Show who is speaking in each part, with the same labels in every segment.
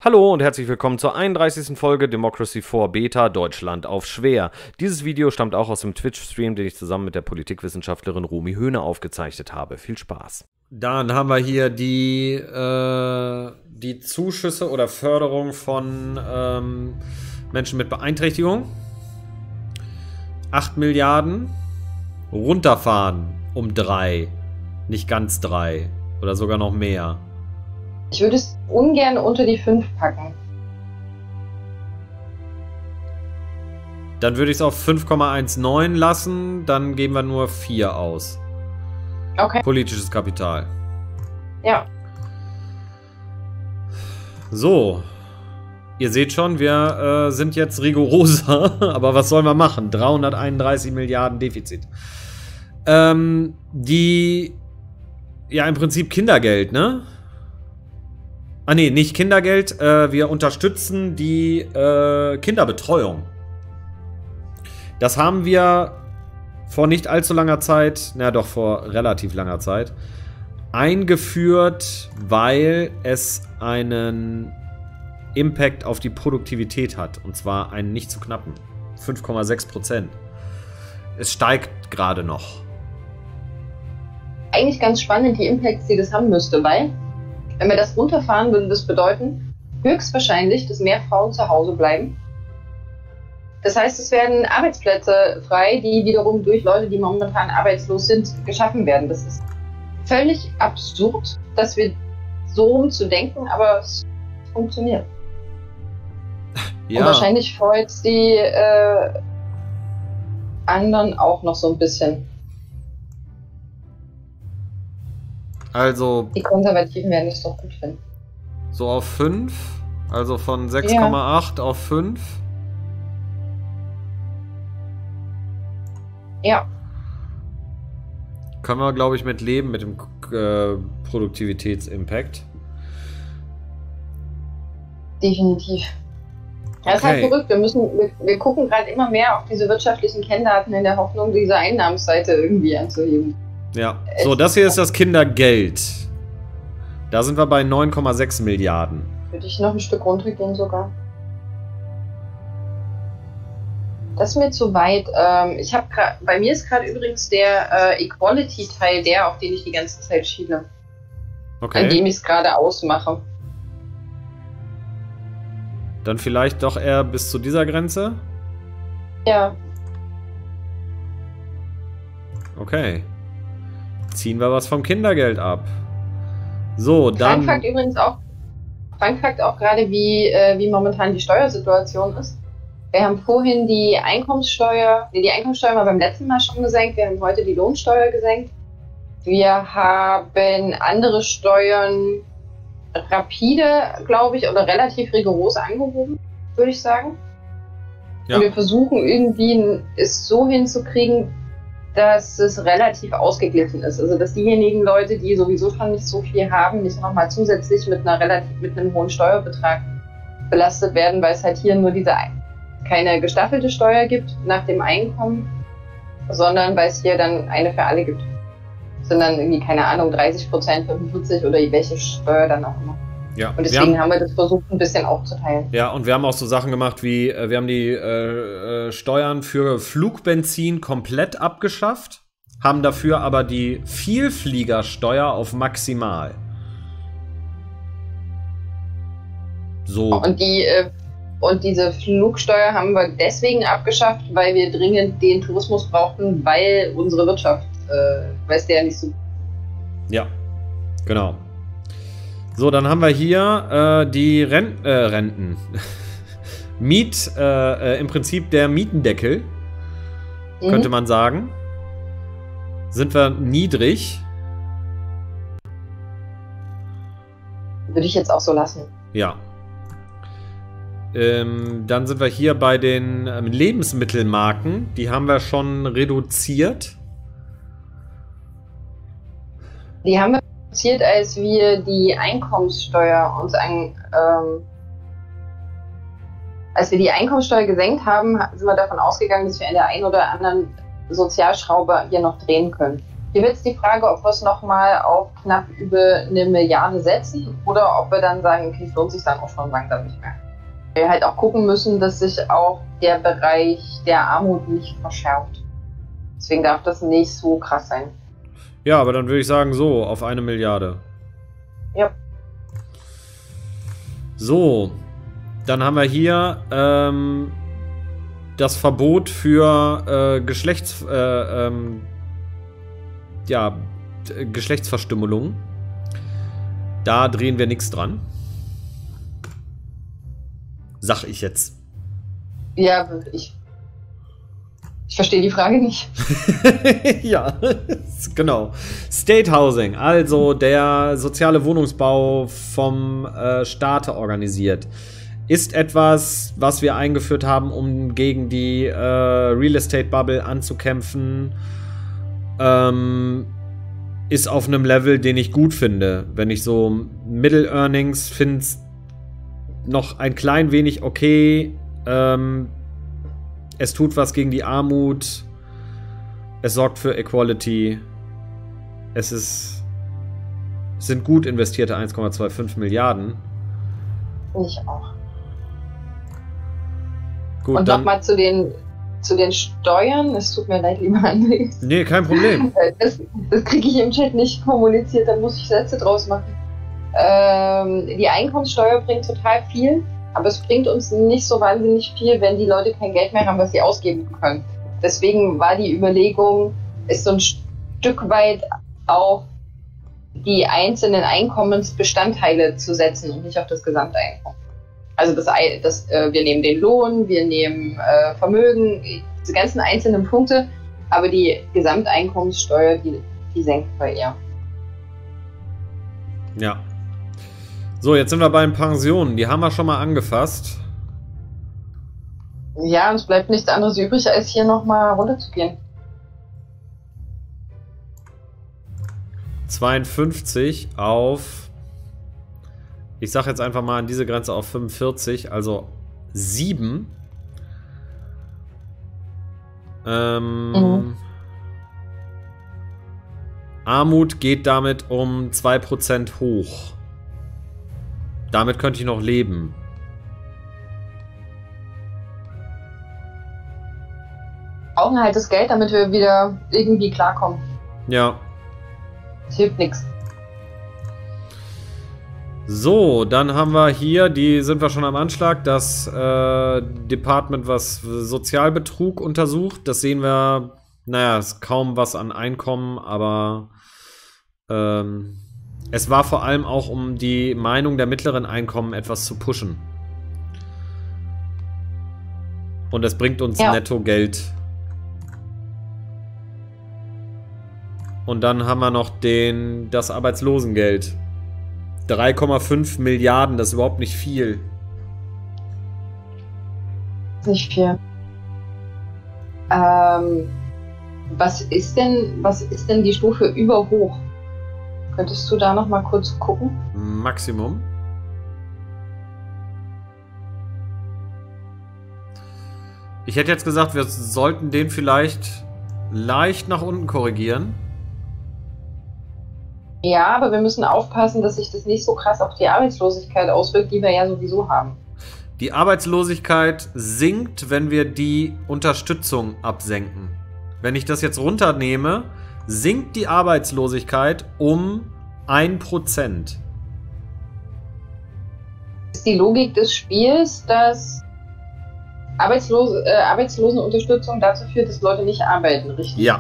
Speaker 1: Hallo und herzlich willkommen zur 31. Folge Democracy 4 Beta Deutschland auf schwer. Dieses Video stammt auch aus dem Twitch-Stream, den ich zusammen mit der Politikwissenschaftlerin Romy Höhne aufgezeichnet habe. Viel Spaß. Dann haben wir hier die Zuschüsse oder Förderung von Menschen mit Beeinträchtigung. 8 Milliarden. Runterfahren um 3. Nicht ganz 3. Oder sogar noch mehr.
Speaker 2: Ich würde es ungern unter die 5 packen.
Speaker 1: Dann würde ich es auf 5,19 lassen. Dann geben wir nur 4 aus.
Speaker 2: Okay.
Speaker 1: Politisches Kapital.
Speaker 2: Ja.
Speaker 1: So. Ihr seht schon, wir sind jetzt rigoroser. Aber was sollen wir machen? 331 Milliarden Defizit. Ja, im Prinzip Kindergeld, ne? Ah, nee, nicht Kindergeld. Wir unterstützen die Kinderbetreuung. Das haben wir vor nicht allzu langer Zeit, na doch, vor relativ langer Zeit, eingeführt, weil es einen Impact auf die Produktivität hat. Und zwar einen nicht zu knappen. 5,6%. Es steigt gerade noch.
Speaker 2: Eigentlich ganz spannend, die Impacts, die das haben müsste, weil, wenn wir das runterfahren, würde das bedeuten, höchstwahrscheinlich, dass mehr Frauen zu Hause bleiben. Das heißt, es werden Arbeitsplätze frei, die wiederum durch Leute, die momentan arbeitslos sind, geschaffen werden. Das ist völlig absurd, dass wir so rumzudenken, aber es funktioniert. Ja. Und wahrscheinlich freut es die anderen auch noch so ein bisschen.
Speaker 1: Also.
Speaker 2: Die Konservativen werden es doch gut finden.
Speaker 1: So auf 5. Also von 6,8 auf 5.
Speaker 2: Ja.
Speaker 1: Können wir, glaube ich, mit leben, mit dem Produktivitätsimpact.
Speaker 2: Definitiv. Das ist halt verrückt. Wir gucken gerade immer mehr auf diese wirtschaftlichen Kenndaten in der Hoffnung, diese Einnahmenseite irgendwie anzuheben.
Speaker 1: Ja, so, das hier ist das Kindergeld. Da sind wir bei 9,6 Milliarden.
Speaker 2: Würde ich noch ein Stück runtergehen sogar. Das ist mir zu weit. Bei mir ist gerade übrigens der Equality-Teil der, auf den ich die ganze Zeit schiele.
Speaker 1: Okay.
Speaker 2: An dem ich es gerade ausmache.
Speaker 1: Dann vielleicht doch eher bis zu dieser Grenze?
Speaker 2: Ja.
Speaker 1: Okay. Ziehen wir was vom Kindergeld ab. So, dann.
Speaker 2: Fun-Fact auch gerade, wie momentan die Steuersituation ist. Wir haben vorhin die Einkommenssteuer mal beim letzten Mal schon gesenkt. Wir haben heute die Lohnsteuer gesenkt. Wir haben andere Steuern rapide, glaube ich, oder relativ rigoros angehoben, würde ich sagen. Ja. Und wir versuchen irgendwie es so hinzukriegen, dass es relativ ausgeglichen ist. Also, dass diejenigen Leute, die sowieso schon nicht so viel haben, nicht nochmal zusätzlich mit einem hohen Steuerbetrag belastet werden, weil es halt hier nur keine gestaffelte Steuer gibt nach dem Einkommen, sondern weil es hier dann eine für alle gibt. Das sind dann irgendwie, keine Ahnung, 30%, 45% oder welche Steuer dann auch immer.
Speaker 1: Ja,
Speaker 2: und deswegen haben wir das versucht, ein bisschen aufzuteilen.
Speaker 1: Ja, und wir haben auch so Sachen gemacht wie, wir haben die Steuern für Flugbenzin komplett abgeschafft, haben dafür aber die Vielfliegersteuer auf maximal. So.
Speaker 2: Und diese Flugsteuer haben wir deswegen abgeschafft, weil wir dringend den Tourismus brauchten, weil unsere Wirtschaft, weiß der ja nicht so.
Speaker 1: Ja, genau. So, dann haben wir hier die Renten. Im Prinzip der Mietendeckel, könnte man sagen. Sind wir niedrig.
Speaker 2: Würde ich jetzt auch so lassen.
Speaker 1: Ja. Dann sind wir hier bei den Lebensmittelmarken. Die haben wir schon reduziert.
Speaker 2: Die haben wir reduziert, als wir die Einkommenssteuer als wir die Einkommenssteuer gesenkt haben, sind wir davon ausgegangen, dass wir in der einen oder anderen Sozialschraube hier noch drehen können. Hier wird jetzt die Frage, ob wir es nochmal auf knapp über 1 Milliarde setzen oder ob wir dann sagen, okay, es lohnt sich dann auch schon langsam nicht mehr. Wir halt auch gucken müssen, dass sich auch der Bereich der Armut nicht verschärft. Deswegen darf das nicht so krass sein.
Speaker 1: Ja, aber dann würde ich sagen, so, auf 1 Milliarde.
Speaker 2: Ja.
Speaker 1: So, dann haben wir hier das Verbot für Geschlechtsverstümmelung. Da drehen wir nichts dran. Sag ich jetzt.
Speaker 2: Ja, ich verstehe die Frage nicht.
Speaker 1: Ja, genau. State Housing, also der soziale Wohnungsbau vom Staate organisiert, ist etwas, was wir eingeführt haben, um gegen die Real Estate Bubble anzukämpfen. Ist auf einem Level, den ich gut finde. Wenn ich so Middle Earnings finde es noch ein klein wenig okay. Es tut was gegen die Armut. Es sorgt für Equality. Es sind gut investierte 1,25 Milliarden.
Speaker 2: Ich auch.
Speaker 1: Gut,
Speaker 2: und nochmal zu den Steuern. Es tut mir leid, lieber André.
Speaker 1: Nee, kein Problem.
Speaker 2: Das kriege ich im Chat nicht kommuniziert, da muss ich Sätze draus machen. Die Einkommenssteuer bringt total viel, aber es bringt uns nicht so wahnsinnig viel, wenn die Leute kein Geld mehr haben, was sie ausgeben können. Deswegen war die Überlegung, es so ein Stück weit auf die einzelnen Einkommensbestandteile zu setzen und nicht auf das Gesamteinkommen. Also wir nehmen den Lohn, wir nehmen Vermögen, diese ganzen einzelnen Punkte, aber die Gesamteinkommenssteuer, die senken wir eher.
Speaker 1: Ja. So, jetzt sind wir bei den Pensionen. Die haben wir schon mal angefasst.
Speaker 2: Ja, uns bleibt nichts anderes übrig, als hier nochmal runterzugehen.
Speaker 1: 52 auf, ich sag jetzt einfach mal an diese Grenze auf 45, also 7. Armut geht damit um 2% hoch. Damit könnte ich noch leben.
Speaker 2: Brauchen halt das Geld, damit wir wieder irgendwie klarkommen.
Speaker 1: Ja.
Speaker 2: Das hilft nichts.
Speaker 1: So, dann haben wir hier, sind wir schon am Anschlag, das Department, was Sozialbetrug untersucht. Das sehen wir, naja, ist kaum was an Einkommen, aber es war vor allem auch, um die Meinung der mittleren Einkommen etwas zu pushen. Und es bringt uns netto Geld. Und dann haben wir noch das Arbeitslosengeld. 3,5 Milliarden, das ist überhaupt nicht viel.
Speaker 2: Nicht viel. Was ist denn die Stufe über hoch? Könntest du da noch mal kurz gucken?
Speaker 1: Maximum. Ich hätte jetzt gesagt, wir sollten den vielleicht leicht nach unten korrigieren.
Speaker 2: Ja, aber wir müssen aufpassen, dass sich das nicht so krass auf die Arbeitslosigkeit auswirkt, die wir ja sowieso haben.
Speaker 1: Die Arbeitslosigkeit sinkt, wenn wir die Unterstützung absenken. Wenn ich das jetzt runternehme, sinkt die Arbeitslosigkeit um 1%.
Speaker 2: Ist die Logik des Spiels, dass Arbeitslosenunterstützung dazu führt, dass Leute nicht arbeiten, richtig?
Speaker 1: Ja.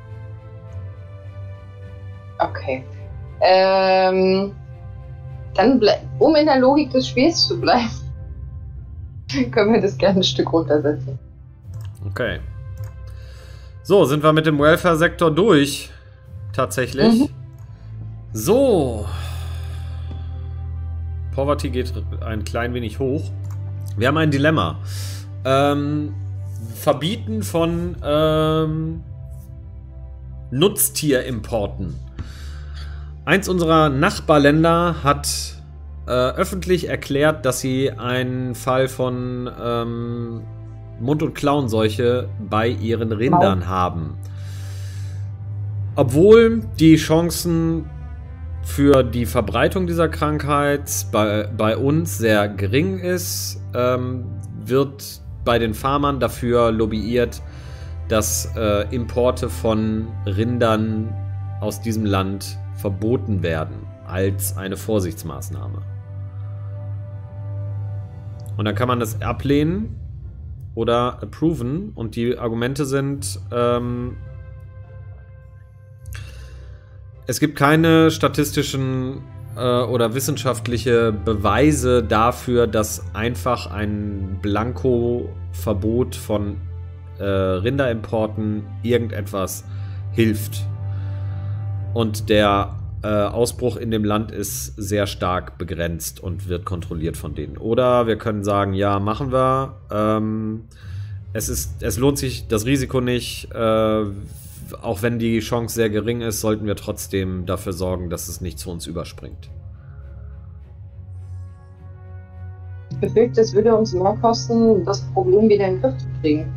Speaker 2: Okay. Dann, um in der Logik des Spiels zu bleiben, können wir das gerne ein Stück runtersetzen.
Speaker 1: Okay. So, sind wir mit dem Welfare-Sektor durch. Tatsächlich. So. Poverty geht ein klein wenig hoch. Wir haben ein Dilemma. Verbieten von Nutztierimporten. Eins unserer Nachbarländer hat öffentlich erklärt, dass sie einen Fall von Mund- und Klauenseuche bei ihren Rindern haben. Obwohl die Chancen für die Verbreitung dieser Krankheit bei uns sehr gering ist, wird bei den Farmern dafür lobbyiert, dass Importe von Rindern aus diesem Land verboten werden, als eine Vorsichtsmaßnahme. Und dann kann man das ablehnen oder approven. Und die Argumente sind, es gibt keine statistischen oder wissenschaftliche Beweise dafür, dass einfach ein Blanko-Verbot von Rinderimporten irgendetwas hilft. Und der Ausbruch in dem Land ist sehr stark begrenzt und wird kontrolliert von denen. Oder wir können sagen, ja, machen wir. Es lohnt sich das Risiko nicht. Auch wenn die Chance sehr gering ist, sollten wir trotzdem dafür sorgen, dass es nicht zu uns überspringt.
Speaker 2: Ich befürchte, es würde uns mehr kosten, das Problem wieder in den Griff zu kriegen.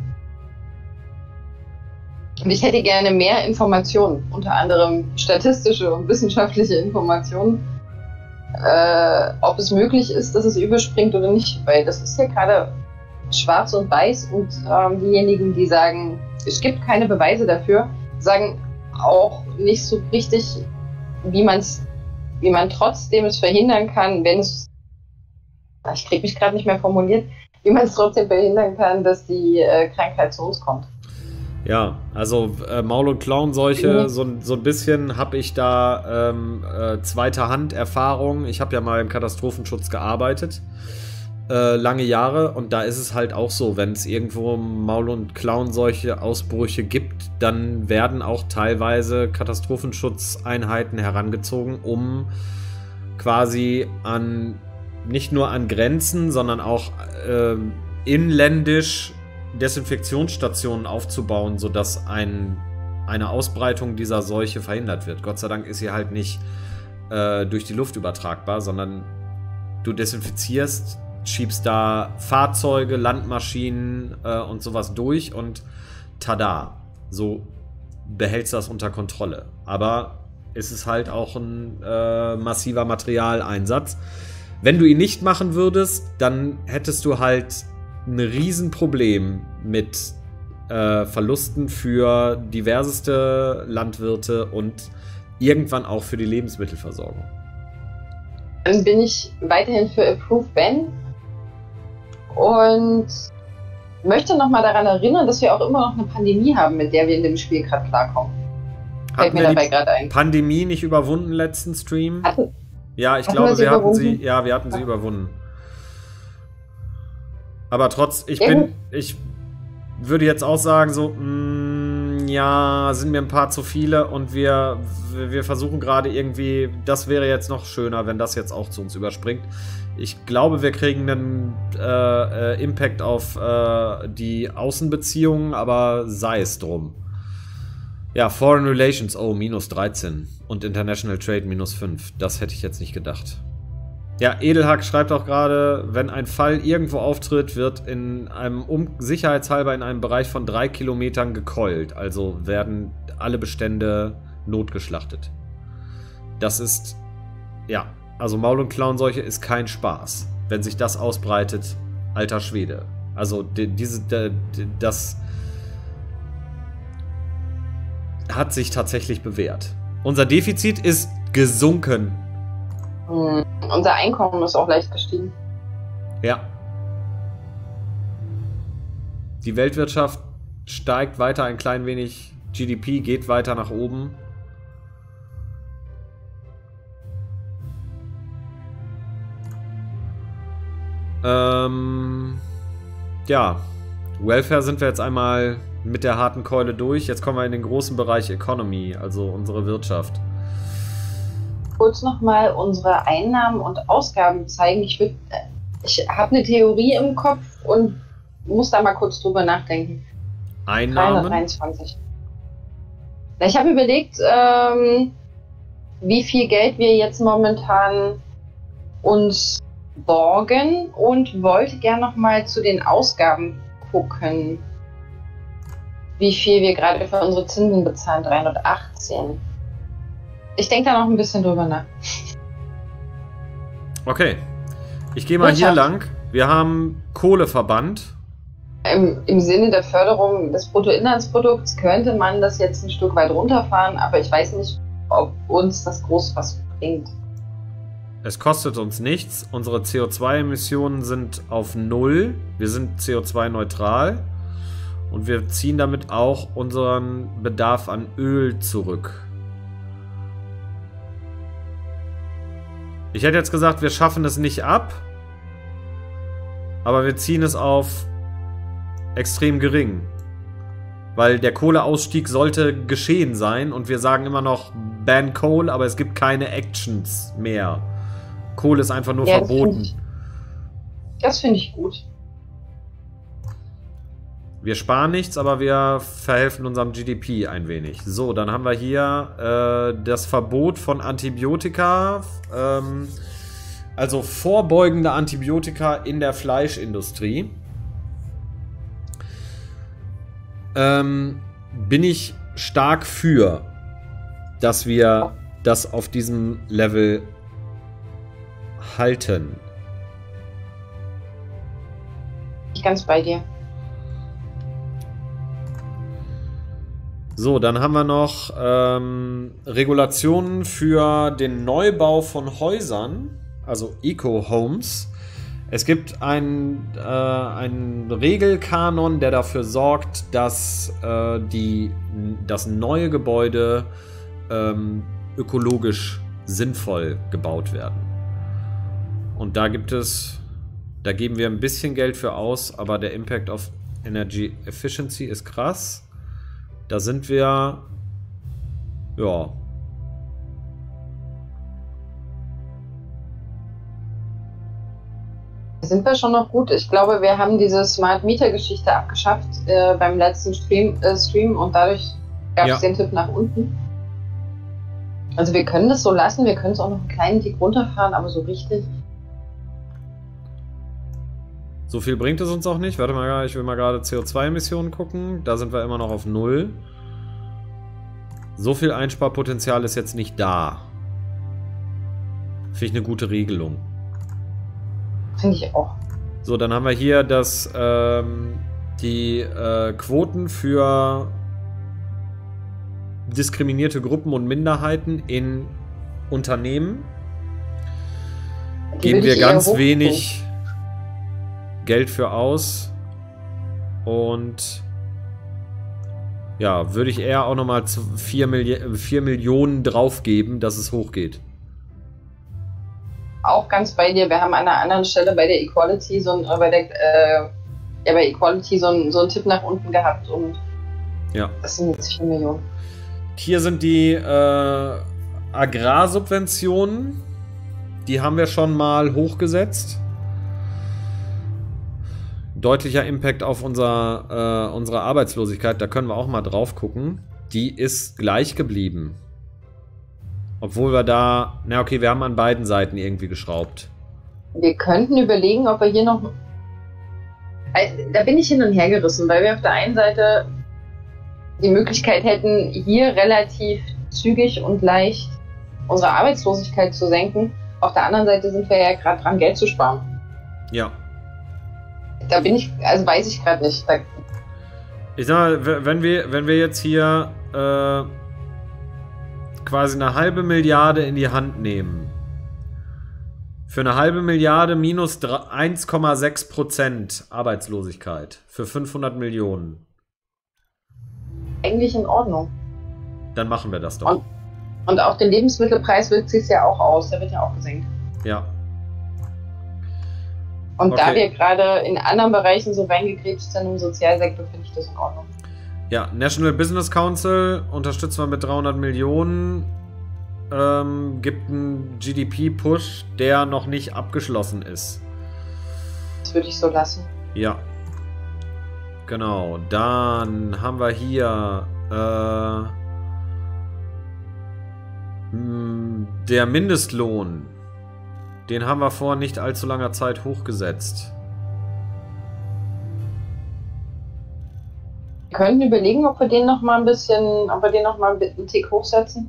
Speaker 2: Und ich hätte gerne mehr Informationen, unter anderem statistische und wissenschaftliche Informationen, ob es möglich ist, dass es überspringt oder nicht. Weil das ist ja gerade schwarz und weiß und diejenigen, die sagen, es gibt keine Beweise dafür, sagen auch nicht so richtig, wie man trotzdem es verhindern kann, wenn es, ich kriege mich gerade nicht mehr formuliert, wie man es trotzdem verhindern kann, dass die Krankheit zu uns kommt.
Speaker 1: Ja, also Maul- und Klauenseuche, so ein bisschen habe ich da zweiter Hand Erfahrung. Ich habe ja mal im Katastrophenschutz gearbeitet, lange Jahre, und da ist es halt auch so, wenn es irgendwo Maul- und Klauenseuche Ausbrüche gibt, dann werden auch teilweise Katastrophenschutzeinheiten herangezogen, um quasi nicht nur an Grenzen, sondern auch inländisch Desinfektionsstationen aufzubauen, sodass eine Ausbreitung dieser Seuche verhindert wird. Gott sei Dank ist sie halt nicht durch die Luft übertragbar, sondern du desinfizierst, schiebst da Fahrzeuge, Landmaschinen und sowas durch und tada, so behältst du das unter Kontrolle. Aber es ist halt auch ein massiver Materialeinsatz. Wenn du ihn nicht machen würdest, dann hättest du halt ein Riesenproblem mit Verlusten für diverseste Landwirte und irgendwann auch für die Lebensmittelversorgung.
Speaker 2: Dann bin ich weiterhin für Approve Ben und möchte nochmal daran erinnern, dass wir auch immer noch eine Pandemie haben, mit der wir in dem Spiel gerade klarkommen. Fällt mir dabei gerade ein.
Speaker 1: Pandemie nicht überwunden letzten Stream? Ja, ich glaube, wir hatten sie überwunden. Aber ich würde jetzt auch sagen, so, ja, sind mir ein paar zu viele und wir versuchen gerade irgendwie, das wäre jetzt noch schöner, wenn das jetzt auch zu uns überspringt. Ich glaube, wir kriegen einen Impact auf die Außenbeziehungen, aber sei es drum. Ja, Foreign Relations, minus 13 und International Trade minus 5. Das hätte ich jetzt nicht gedacht. Ja, Edelhack schreibt auch gerade, wenn ein Fall irgendwo auftritt, wird in einem sicherheitshalber in einem Bereich von 3 Kilometern gekeult. Also werden alle Bestände notgeschlachtet. Das ist, ja, also Maul- und Klauenseuche ist kein Spaß. Wenn sich das ausbreitet, alter Schwede. Also das hat sich tatsächlich bewährt. Unser Defizit ist gesunken.
Speaker 2: Unser Einkommen ist auch leicht gestiegen.
Speaker 1: Ja. Die Weltwirtschaft steigt weiter ein klein wenig. GDP geht weiter nach oben. Ja. Welfare sind wir jetzt einmal mit der harten Keule durch. Jetzt kommen wir in den großen Bereich Economy, also unsere Wirtschaft.
Speaker 2: Kurz nochmal unsere Einnahmen und Ausgaben zeigen. Ich habe eine Theorie im Kopf und muss da mal kurz drüber nachdenken.
Speaker 1: Einnahmen?
Speaker 2: 323. Ich habe überlegt, wie viel Geld wir jetzt momentan uns borgen und wollte gerne nochmal zu den Ausgaben gucken. wie viel wir gerade für unsere Zinsen bezahlen. 318. Ich denke da noch ein bisschen drüber nach.
Speaker 1: Okay. Ich gehe mal hier lang. Wir haben Kohleverband.
Speaker 2: Im Sinne der Förderung des Bruttoinlandsprodukts könnte man das jetzt ein Stück weit runterfahren, aber ich weiß nicht, ob uns das groß was bringt.
Speaker 1: Es kostet uns nichts. Unsere CO2-Emissionen sind auf 0. Wir sind CO2-neutral. Und wir ziehen damit auch unseren Bedarf an Öl zurück. Ich hätte jetzt gesagt, wir schaffen es nicht ab. Aber wir ziehen es auf extrem gering. Weil der Kohleausstieg sollte geschehen sein. Und wir sagen immer noch Ban Coal, aber es gibt keine Actions mehr. Kohle ist einfach nur verboten.
Speaker 2: Das finde ich gut.
Speaker 1: Wir sparen nichts, aber wir verhelfen unserem GDP ein wenig. So, dann haben wir hier das Verbot von Antibiotika. Also vorbeugende Antibiotika in der Fleischindustrie. Bin ich stark für, dass wir das auf diesem Level halten.
Speaker 2: Ich bin ganz bei dir.
Speaker 1: So, dann haben wir noch Regulationen für den Neubau von Häusern, also Eco-Homes. Es gibt einen Regelkanon, der dafür sorgt, dass das neue Gebäude ökologisch sinnvoll gebaut werden. Und da geben wir ein bisschen Geld für aus, aber der Impact auf Energy Efficiency ist krass. Da sind wir, ja.
Speaker 2: Sind wir schon noch gut. Ich glaube, wir haben diese Smart Meter Geschichte abgeschafft beim letzten Stream und dadurch gab es den Tipp nach unten. Also wir können das so lassen, wir können es auch noch einen kleinen Tick runterfahren, aber so richtig.
Speaker 1: So viel bringt es uns auch nicht. Warte mal, ich will mal gerade CO2-Emissionen gucken. Da sind wir immer noch auf 0. So viel Einsparpotenzial ist jetzt nicht da. Finde ich eine gute Regelung.
Speaker 2: Finde ich auch.
Speaker 1: So, dann haben wir hier die Quoten für diskriminierte Gruppen und Minderheiten in Unternehmen. Geben wir ganz wenig Geld für aus. Und ja, würde ich eher auch nochmal 4 Millionen draufgeben, dass es hochgeht.
Speaker 2: Auch ganz bei dir. Wir haben an einer anderen Stelle bei der Equality bei Equality so einen Tipp nach unten gehabt und das sind jetzt 4 Millionen.
Speaker 1: Hier sind die Agrarsubventionen. Die haben wir schon mal hochgesetzt. Deutlicher Impact auf unsere Arbeitslosigkeit, da können wir auch mal drauf gucken. Die ist gleich geblieben. Obwohl wir da, na okay, wir haben an beiden Seiten irgendwie geschraubt.
Speaker 2: Wir könnten überlegen, ob wir hier noch... Da bin ich hin und her gerissen, weil wir auf der einen Seite die Möglichkeit hätten, hier relativ zügig und leicht unsere Arbeitslosigkeit zu senken. Auf der anderen Seite sind wir ja gerade dran, Geld zu sparen.
Speaker 1: Ja.
Speaker 2: Da bin ich, also weiß ich gerade nicht.
Speaker 1: Ich sag mal, wenn wir jetzt hier quasi eine halbe Milliarde in die Hand nehmen, für eine halbe Milliarde minus 1,6% Arbeitslosigkeit für 500 Millionen.
Speaker 2: Eigentlich in Ordnung.
Speaker 1: Dann machen wir das doch.
Speaker 2: Und auf den Lebensmittelpreis wirkt sich ja auch aus, der wird ja auch gesenkt.
Speaker 1: Ja.
Speaker 2: Und okay. Da wir gerade in anderen Bereichen so reingekrebst sind im Sozialsektor, finde ich das in Ordnung.
Speaker 1: Ja, National Business Council unterstützen wir mit 300 Millionen. Gibt einen GDP-Push, der noch nicht abgeschlossen ist.
Speaker 2: Das würde ich so lassen.
Speaker 1: Ja. Genau. Dann haben wir hier der Mindestlohn. Den haben wir vor nicht allzu langer Zeit hochgesetzt.
Speaker 2: Wir könnten überlegen, ob wir den noch mal ein bisschen, ob wir den noch mal einen Tick hochsetzen.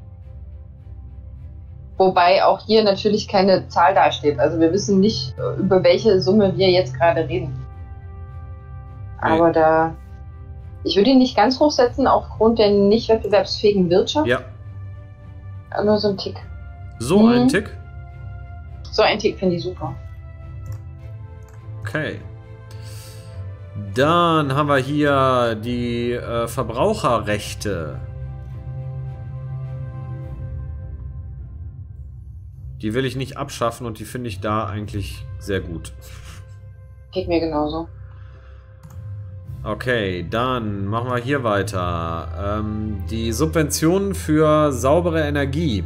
Speaker 2: Wobei auch hier natürlich keine Zahl dasteht. Also wir wissen nicht, über welche Summe wir jetzt gerade reden. Aber da... Ich würde ihn nicht ganz hochsetzen aufgrund der nicht wettbewerbsfähigen Wirtschaft.
Speaker 1: Ja.
Speaker 2: Nur so ein Tick.
Speaker 1: So ein Tick?
Speaker 2: So ein Tick finde ich super.
Speaker 1: Okay. Dann haben wir hier die Verbraucherrechte. Die will ich nicht abschaffen und die finde ich da eigentlich sehr gut.
Speaker 2: Geht mir genauso.
Speaker 1: Okay, dann machen wir hier weiter. Die Subventionen für saubere Energie.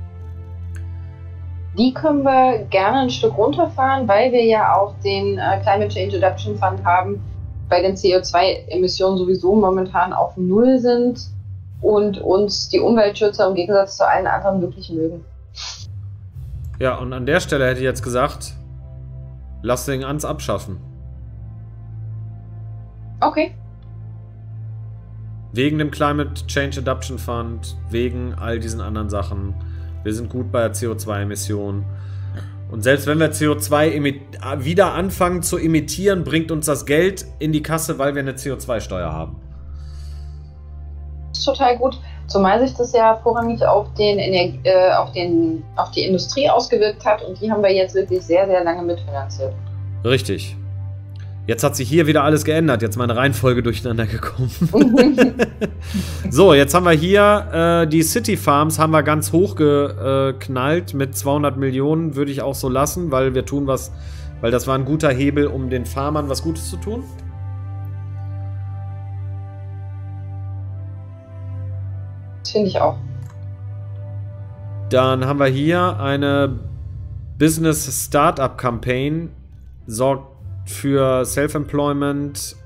Speaker 2: Die können wir gerne ein Stück runterfahren, weil wir ja auch den Climate Change Adaptation Fund haben, bei den CO2-Emissionen sowieso momentan auf Null sind und uns die Umweltschützer im Gegensatz zu allen anderen wirklich mögen.
Speaker 1: Ja, und an der Stelle hätte ich jetzt gesagt, lass den ans abschaffen.
Speaker 2: Okay.
Speaker 1: Wegen dem Climate Change Adaptation Fund, wegen all diesen anderen Sachen. Wir sind gut bei der CO2-Emission. Und selbst wenn wir CO2 wieder anfangen zu emittieren, bringt uns das Geld in die Kasse, weil wir eine CO2-Steuer haben.
Speaker 2: Das ist total gut. Zumal sich das ja vorrangig auf die Industrie ausgewirkt hat und die haben wir jetzt wirklich sehr, sehr lange mitfinanziert.
Speaker 1: Richtig. Jetzt hat sich hier wieder alles geändert. Jetzt meine Reihenfolge durcheinander gekommen. So, jetzt haben wir hier die City Farms haben wir ganz hoch geknallt mit 200 Millionen. Würde ich auch so lassen, weil wir tun was, weil das war ein guter Hebel, um den Farmern was Gutes zu tun.
Speaker 2: Das finde ich auch.
Speaker 1: Dann haben wir hier eine Business Startup Campaign. Sorgt für Self-Employment,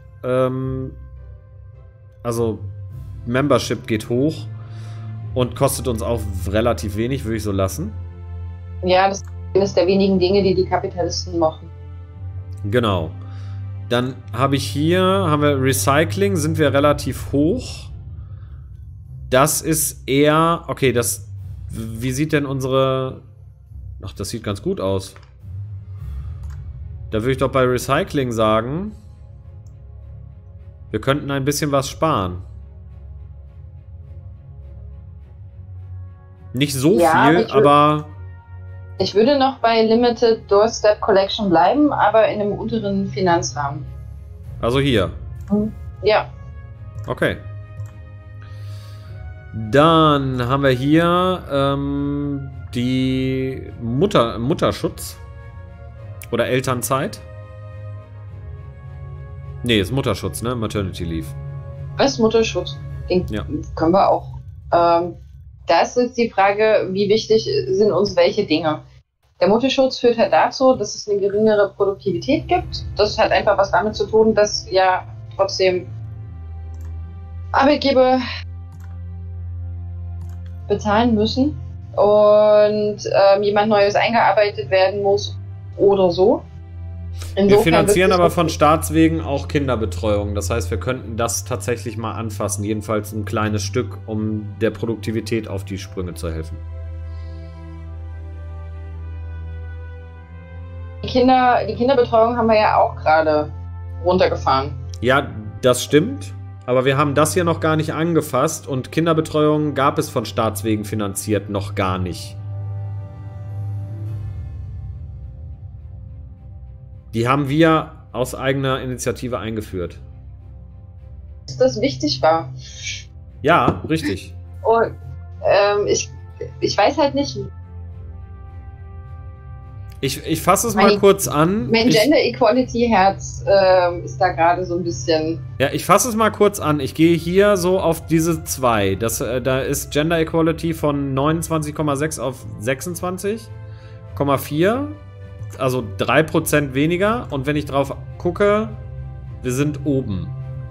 Speaker 1: also Membership geht hoch und kostet uns auch relativ wenig, würde ich so lassen.
Speaker 2: Ja, das ist eines der wenigen Dinge, die die Kapitalisten machen.
Speaker 1: Genau. Dann haben wir Recycling, sind wir relativ hoch. Das ist eher, okay, wie sieht denn unsere, ach, das sieht ganz gut aus. Da würde ich doch bei Recycling sagen, wir könnten ein bisschen was sparen. Nicht so viel, aber...
Speaker 2: Ich würde noch bei Limited Doorstep Collection bleiben, aber in einem unteren Finanzrahmen.
Speaker 1: Also hier?
Speaker 2: Ja.
Speaker 1: Okay. Dann haben wir hier die Mutterschutz. Oder Elternzeit? Nee, ist Mutterschutz, ne? Maternity Leave.
Speaker 2: Was ist Mutterschutz? Den
Speaker 1: ja.
Speaker 2: Können wir auch. Da ist jetzt die Frage, wie wichtig sind uns welche Dinge? Der Mutterschutz führt halt dazu, dass es eine geringere Produktivität gibt. Das hat einfach was damit zu tun, dass ja trotzdem Arbeitgeber bezahlen müssen und jemand Neues eingearbeitet werden muss oder so. Insofern
Speaker 1: wir finanzieren aber von Staatswegen auch Kinderbetreuung. Das heißt, wir könnten das tatsächlich mal anfassen. Jedenfalls ein kleines Stück, um der Produktivität auf die Sprünge zu helfen.
Speaker 2: Die Kinderbetreuung haben wir ja auch gerade runtergefahren.
Speaker 1: Ja, das stimmt. Aber wir haben das hier noch gar nicht angefasst. Und Kinderbetreuung gab es von Staatswegen finanziert noch gar nicht. Die haben wir aus eigener Initiative eingeführt.
Speaker 2: Dass das wichtig war.
Speaker 1: Ja, richtig.
Speaker 2: Und ich weiß halt nicht.
Speaker 1: Ich fasse es mal kurz an.
Speaker 2: Mein Gender Equality Herz ist da gerade so ein bisschen.
Speaker 1: Ja, ich fasse es mal kurz an. Ich gehe hier so auf diese 2. Da ist Gender Equality von 29,6 auf 26,4. Also 3% weniger. Und wenn ich drauf gucke, wir sind oben.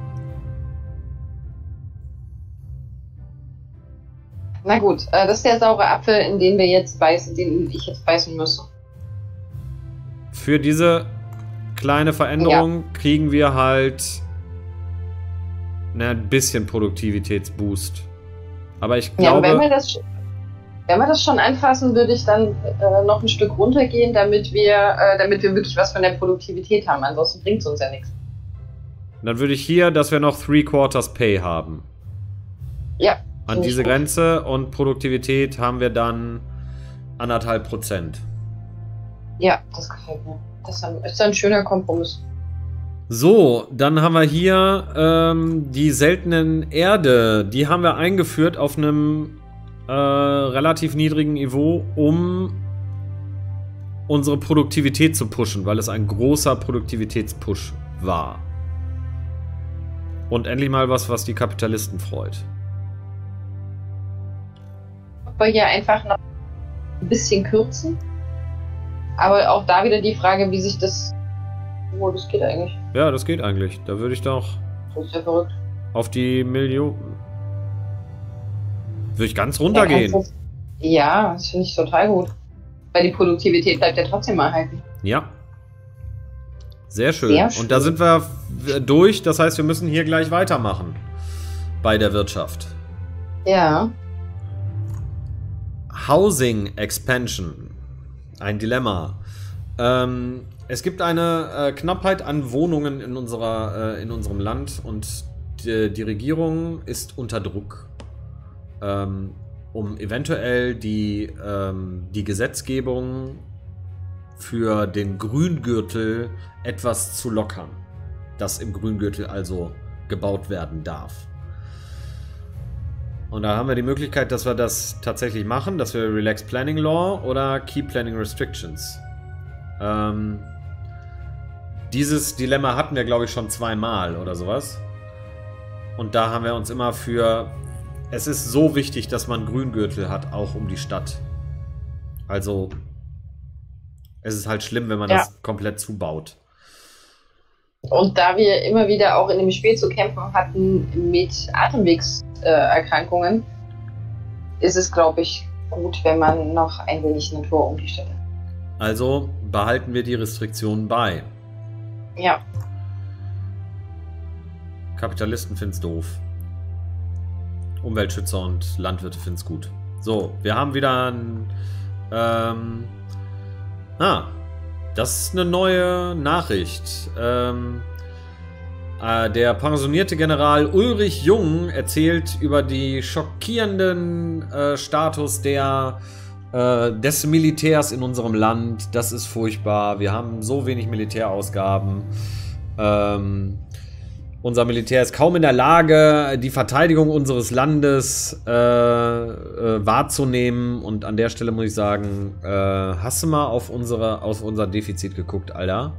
Speaker 2: Na gut, das ist der saure Apfel, in den ich jetzt beißen müsste.
Speaker 1: Für diese kleine Veränderung kriegen wir halt ein bisschen Produktivitätsboost. Aber ich
Speaker 2: Ja, und
Speaker 1: glaube...
Speaker 2: wenn wir das schon anfassen, würde ich dann noch ein Stück runtergehen, damit wir wirklich was von der Produktivität haben. Ansonsten bringt es uns ja nichts.
Speaker 1: Dann würde ich hier, dass wir noch 3/4 Pay haben.
Speaker 2: Ja.
Speaker 1: An diese Grenze, und Produktivität haben wir dann 1,5%.
Speaker 2: Ja, das gefällt mir. Das ist ein schöner Kompromiss.
Speaker 1: So, dann haben wir hier die seltenen Erde. Die haben wir eingeführt auf einem relativ niedrigen Niveau, um unsere Produktivität zu pushen, weil es ein großer Produktivitätspush war. Und endlich mal was die Kapitalisten freut.
Speaker 2: Wir hier einfach noch ein bisschen kürzen. Aber auch da wieder die Frage, wie sich das... Oh, das geht eigentlich.
Speaker 1: Ja, das geht eigentlich. Da würde ich doch...
Speaker 2: Das ist ja verrückt.
Speaker 1: Auf die Million... Würde ich ganz runtergehen.
Speaker 2: Ja, das finde ich total gut. Weil die Produktivität bleibt ja trotzdem erhalten.
Speaker 1: Ja. Sehr schön. Sehr schön. Und da sind wir durch. Das heißt, wir müssen hier gleich weitermachen. Bei der Wirtschaft.
Speaker 2: Ja.
Speaker 1: Housing Expansion. Ein Dilemma. Es gibt eine Knappheit an Wohnungen in unserem Land, und die Regierung ist unter Druck, um eventuell die Gesetzgebung für den Grüngürtel etwas zu lockern. Dass im Grüngürtel also gebaut werden darf. Und da haben wir die Möglichkeit, dass wir das tatsächlich machen, dass wir Relax Planning Law oder Keep Planning Restrictions. Dieses Dilemma hatten wir, glaube ich, schon 2-mal oder sowas. Und da haben wir uns immer für... Es ist so wichtig, dass man Grüngürtel hat, auch um die Stadt. Also, es ist halt schlimm, wenn man das komplett zubaut.
Speaker 2: Und da wir immer wieder auch in dem Spiel zu kämpfen hatten mit Atemwegserkrankungen, ist es, glaube ich, gut, wenn man noch ein wenig Natur um die Stadt hat.
Speaker 1: Also behalten wir die Restriktionen bei.
Speaker 2: Ja.
Speaker 1: Kapitalisten finden es doof. Umweltschützer und Landwirte finden es gut. So, wir haben wieder ein... das ist eine neue Nachricht. Der pensionierte General Ulrich Jung erzählt über die schockierenden Status des Militärs in unserem Land. Das ist furchtbar. Wir haben so wenig Militärausgaben. Unser Militär ist kaum in der Lage, die Verteidigung unseres Landes wahrzunehmen. Und an der Stelle muss ich sagen, hast du mal auf unser Defizit geguckt, Alter?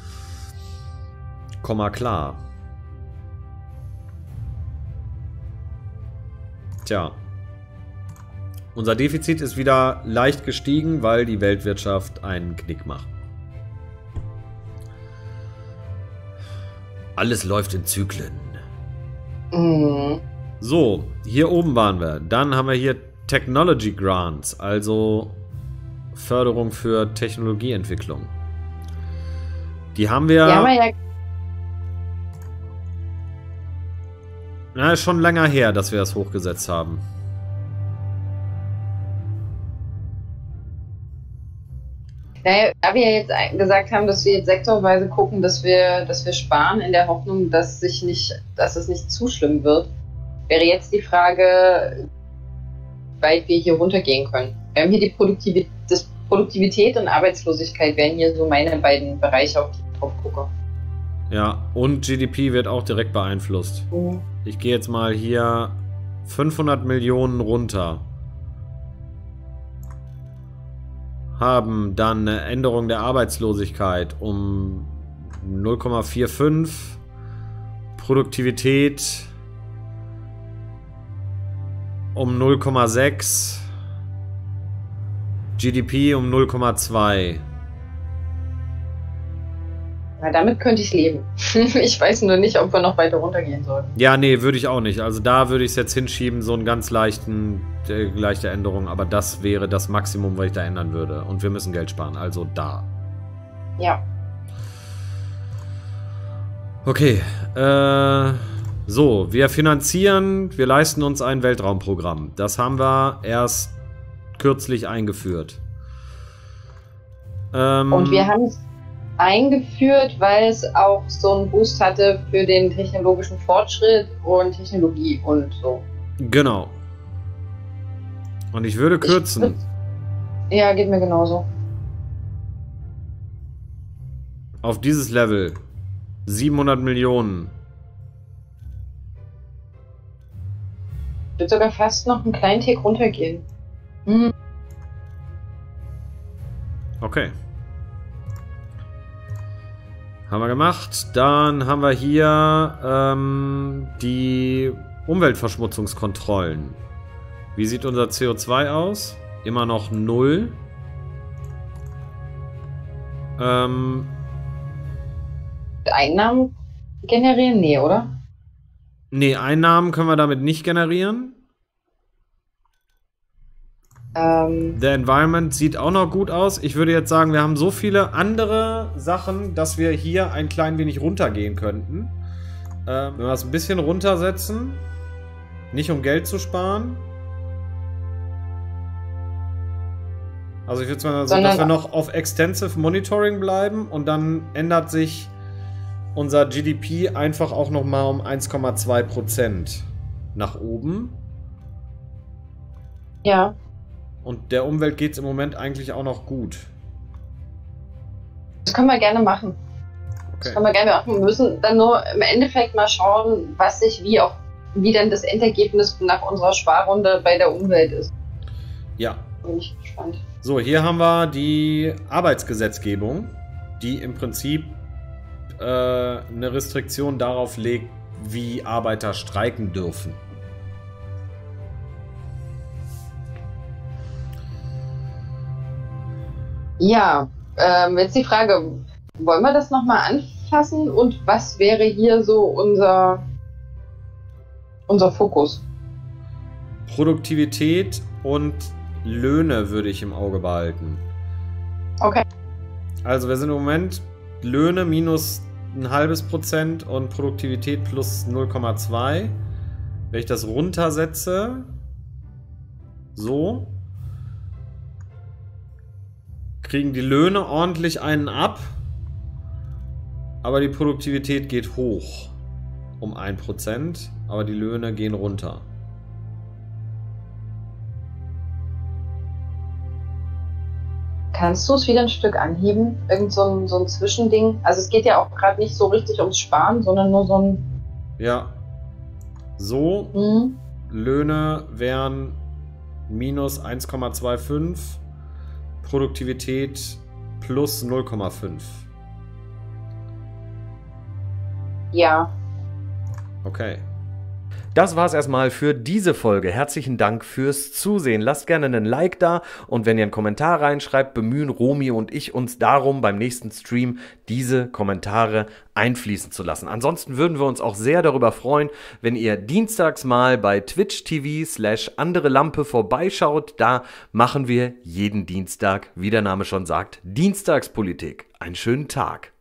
Speaker 1: Komm mal klar. Tja. Unser Defizit ist wieder leicht gestiegen, weil die Weltwirtschaft einen Knick macht. Alles läuft in Zyklen.
Speaker 2: Mhm.
Speaker 1: So, hier oben waren wir. Dann haben wir hier Technology Grants, also Förderung für Technologieentwicklung. Die haben wir... Na, ist schon länger her, dass wir das hochgesetzt haben.
Speaker 2: Naja, da wir ja jetzt gesagt haben, dass wir jetzt sektorweise gucken, dass wir sparen, in der Hoffnung, dass es nicht zu schlimm wird, wäre jetzt die Frage, wie weit wir hier runtergehen können. Wir haben hier die Produktivität und Arbeitslosigkeit wären hier so meine beiden Bereiche, auf die ich drauf gucke.
Speaker 1: Ja, und GDP wird auch direkt beeinflusst.
Speaker 2: Mhm.
Speaker 1: Ich gehe jetzt mal hier 500 Millionen runter. Haben dann eine Änderung der Arbeitslosigkeit um 0,45, Produktivität um 0,6, GDP um 0,2.
Speaker 2: Na, damit könnte ich leben. Ich weiß nur nicht, ob wir noch weiter runtergehen sollten.
Speaker 1: Ja, nee, würde ich auch nicht. Also da würde ich es jetzt hinschieben, so einen ganz leichte Änderung. Aber das wäre das Maximum, was ich da ändern würde. Und wir müssen Geld sparen, also da.
Speaker 2: Ja.
Speaker 1: Okay, So, wir leisten uns ein Weltraumprogramm. Das haben wir erst kürzlich eingeführt.
Speaker 2: Und wir haben es eingeführt, weil es auch so einen Boost hatte für den technologischen Fortschritt und Technologie und so.
Speaker 1: Genau. Und ich würde kürzen.
Speaker 2: Ja, geht mir genauso.
Speaker 1: Auf dieses Level. 700 Millionen.
Speaker 2: Ich würde sogar fast noch einen kleinen Tick runtergehen. Hm.
Speaker 1: Okay. Haben wir gemacht. Dann haben wir hier die Umweltverschmutzungskontrollen. Wie sieht unser CO2 aus? Immer noch 0.
Speaker 2: Einnahmen generieren? Nee, oder?
Speaker 1: Nee, Einnahmen können wir damit nicht generieren. Der Environment sieht auch noch gut aus. Ich würde jetzt sagen, wir haben so viele andere Sachen, dass wir hier ein klein wenig runtergehen könnten. Wenn wir es ein bisschen runtersetzen, nicht um Geld zu sparen. Also ich würde sagen, so, dass wir noch auf Extensive Monitoring bleiben und dann ändert sich unser GDP einfach auch nochmal um 1,2% nach oben.
Speaker 2: Ja.
Speaker 1: Und der Umwelt geht es im Moment eigentlich auch noch gut.
Speaker 2: Das können wir gerne machen. Okay. Das können wir gerne machen. Wir müssen dann nur im Endeffekt mal schauen, was sich wie dann das Endergebnis nach unserer Sparrunde bei der Umwelt ist.
Speaker 1: Ja.
Speaker 2: Bin ich gespannt.
Speaker 1: So, hier haben wir die Arbeitsgesetzgebung, die im Prinzip eine Restriktion darauf legt, wie Arbeiter streiken dürfen. Ja,
Speaker 2: jetzt die Frage, wollen wir das nochmal anfassen und was wäre hier so unser Fokus?
Speaker 1: Produktivität und Löhne würde ich im Auge behalten.
Speaker 2: Okay.
Speaker 1: Also wir sind im Moment Löhne minus 0,5% und Produktivität plus 0,2. Wenn ich das runtersetze, so, kriegen die Löhne ordentlich einen ab, aber die Produktivität geht hoch um 1%, aber die Löhne gehen runter.
Speaker 2: Kannst du es wieder ein Stück anheben? Irgend so ein Zwischending? Also es geht ja auch gerade nicht so richtig ums Sparen, sondern nur so ein...
Speaker 1: Ja. So. Löhne wären minus 1,25. Produktivität plus 0,5.
Speaker 2: Ja.
Speaker 1: Okay. Das war's erstmal für diese Folge. Herzlichen Dank fürs Zusehen. Lasst gerne einen Like da und wenn ihr einen Kommentar reinschreibt, bemühen Romy und ich uns darum, beim nächsten Stream diese Kommentare einfließen zu lassen. Ansonsten würden wir uns auch sehr darüber freuen, wenn ihr dienstags mal bei Twitch TV/andere Lampe vorbeischaut. Da machen wir jeden Dienstag, wie der Name schon sagt, Dienstagspolitik. Einen schönen Tag.